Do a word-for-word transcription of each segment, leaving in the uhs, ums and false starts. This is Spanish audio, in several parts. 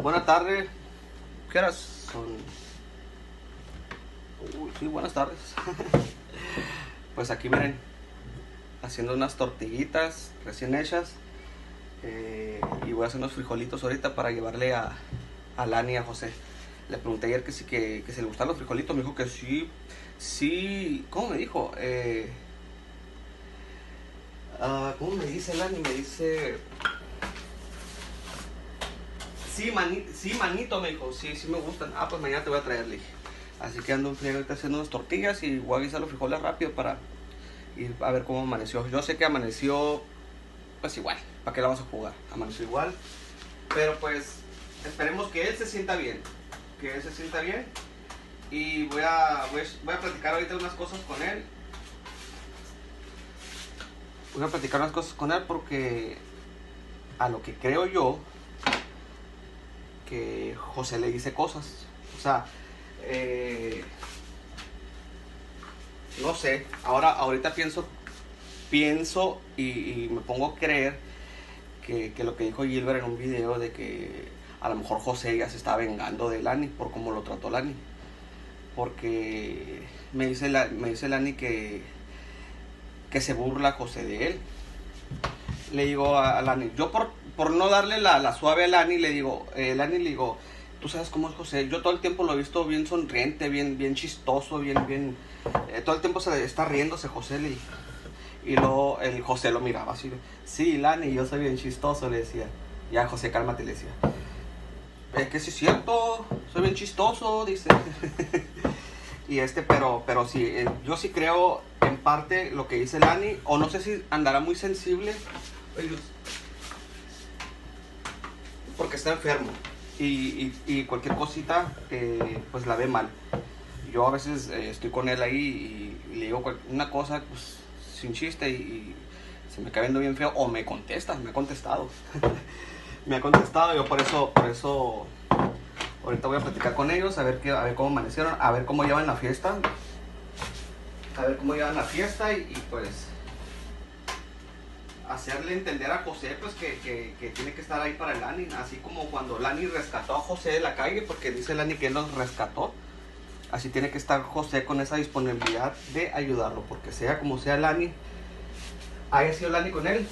Buenas tardes. ¿Qué horas son? Uy, sí, buenas tardes. Pues aquí miren, haciendo unas tortillitas recién hechas. Eh, y voy a hacer unos frijolitos ahorita para llevarle a, a Lani y a José. Le pregunté ayer que si, que, que si le gustan los frijolitos. Me dijo que sí. Sí. ¿Cómo me dijo? Eh, uh, ¿Cómo me dice Lani? Me dice... Sí, mani, sí, manito, me dijo. Sí, sí me gustan. Ah, pues mañana te voy a traer, le dije. Así que ando en friega ahorita haciendo unas tortillas y voy a guisar los frijoles rápido para ir a ver cómo amaneció. Yo sé que amaneció, pues igual. ¿Para qué la vamos a jugar? Amaneció igual. Pero pues esperemos que él se sienta bien. Que él se sienta bien. Y voy a, voy a, voy a platicar ahorita unas cosas con él. Voy a platicar unas cosas con él porque a lo que creo yo, que José le dice cosas. O sea, eh, no sé. Ahora, ahorita pienso, pienso y, y me pongo a creer que, que lo que dijo Gilbert en un video de que a lo mejor José ya se está vengando de Lani por cómo lo trató Lani. Porque me dice, la, me dice Lani que, que se burla José de él. Le digo a, a Lani, yo por, por no darle la, la suave a Lani, le digo, eh, Lani le digo, tú sabes cómo es José, yo todo el tiempo lo he visto bien sonriente, bien, bien chistoso, bien, bien, eh, todo el tiempo se está riéndose José, le dije. Y luego el José lo miraba así, sí, Lani, yo soy bien chistoso, le decía. Ya, José, cálmate, le decía. Es que sí es cierto, soy bien chistoso, dice. Y este, pero, pero sí, eh, yo sí creo en parte lo que dice Lani, o no sé si andará muy sensible, porque está enfermo y, y, y cualquier cosita eh, pues la ve mal. Yo a veces eh, estoy con él ahí y, y le digo una cosa pues sin chiste y, y se me cae viendo bien feo o me contesta, me ha contestado. Me ha contestado, yo por eso, por eso ahorita voy a platicar con ellos, a ver, qué, a ver cómo amanecieron, a ver cómo llevan la fiesta. A ver cómo llevan la fiesta y, y pues hacerle entender a José pues que, que, que tiene que estar ahí para Lani, así como cuando Lani rescató a José de la calle, porque dice Lani que él los rescató, así tiene que estar José con esa disponibilidad de ayudarlo, porque sea como sea Lani, haya sido Lani con él,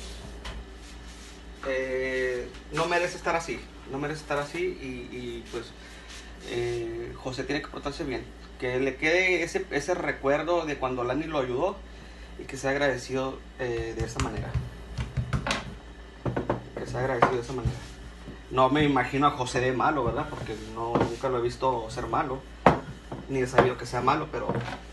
eh, no merece estar así, no merece estar así y, y pues eh, José tiene que portarse bien, que le quede ese, ese recuerdo de cuando Lani lo ayudó y que sea agradecido eh, de esa manera. Que sea agradecido de esa manera. No me imagino a José de malo, ¿verdad? Porque no, nunca lo he visto ser malo, ni he sabido que sea malo, pero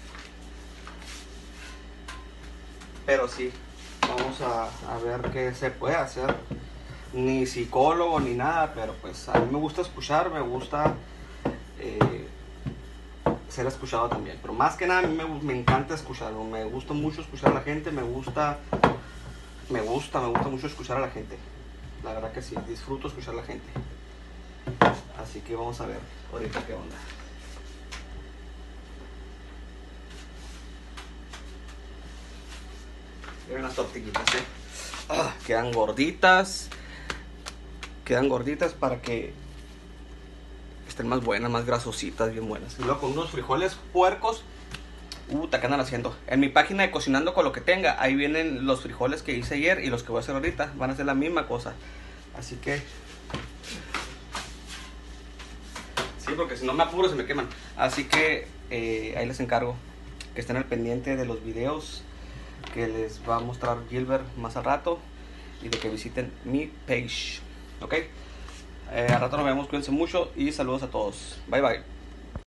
pero sí, vamos a, a ver qué se puede hacer. Ni psicólogo ni nada, pero pues a mí me gusta escuchar, me gusta eh, ser escuchado también, pero más que nada a mí me, me encanta escucharlo, me gusta mucho escuchar a la gente, me gusta, me gusta, me gusta mucho escuchar a la gente, la verdad que sí, disfruto escuchar a la gente, así que vamos a ver ahorita qué onda. Miren las tortillitas, ¿eh? Ah, quedan gorditas, quedan gorditas para que estén más buenas, más grasositas, bien buenas. Y luego con unos frijoles puercos. Uh, ¿qué andan haciendo? En mi página de Cocinando con lo que tenga, ahí vienen los frijoles que hice ayer y los que voy a hacer ahorita. Van a hacer la misma cosa. Así que... sí, porque si no me apuro se me queman. Así que eh, ahí les encargo que estén al pendiente de los videos que les va a mostrar Gilbert más al rato. Y de que visiten mi page. ¿Ok? Eh, al rato nos vemos, cuídense mucho y saludos a todos. Bye bye.